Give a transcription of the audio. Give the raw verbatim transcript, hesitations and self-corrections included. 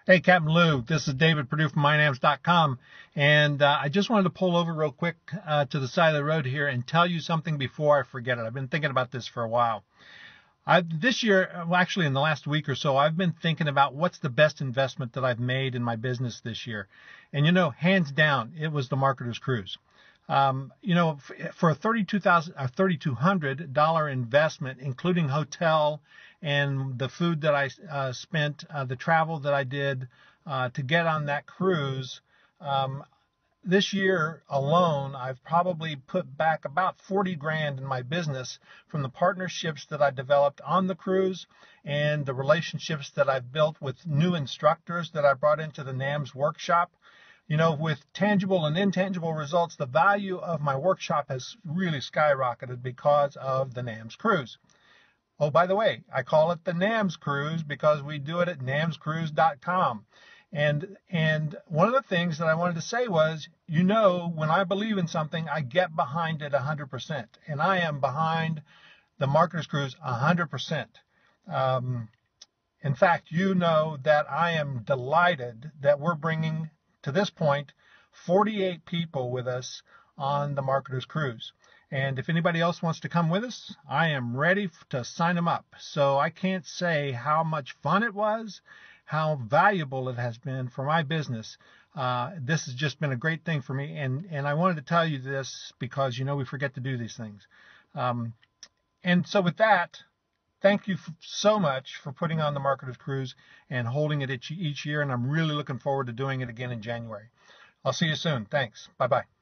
Hey, Captain Lou, this is David Perdue from My NAMS dot com, and uh, I just wanted to pull over real quick uh, to the side of the road here and tell you something before I forget it. I've been thinking about this for a while. I've, this year, well, actually in the last week or so, I've been thinking about what's the best investment that I've made in my business this year. And, you know, hands down, it was the Marketer's Cruise. Um, you know, for a thirty-two thousand dollars, a thirty-two hundred dollars investment, including hotel and the food that I uh, spent, uh, the travel that I did uh, to get on that cruise, um, this year alone, I've probably put back about forty grand in my business from the partnerships that I developed on the cruise and the relationships that I've built with new instructors that I brought into the NAMS workshop. You know, with tangible and intangible results, the value of my workshop has really skyrocketed because of the NAMS cruise. Oh, by the way, I call it the NAMS cruise because we do it at NAMS cruise dot com. And and one of the things that I wanted to say was, you know, when I believe in something, I get behind it one hundred percent. And I am behind the Marketer's Cruise one hundred percent. Um, in fact, you know that I am delighted that we're bringing, to this point, forty-eight people with us on the Marketer's Cruise. And if anybody else wants to come with us, I am ready to sign them up. So I can't say how much fun it was, how valuable it has been for my business. Uh, this has just been a great thing for me. And, and I wanted to tell you this because, you know, we forget to do these things. Um, and so with that, thank you so much for putting on the Marketer's Cruise and holding it each, each year. And I'm really looking forward to doing it again in January. I'll see you soon. Thanks. Bye-bye.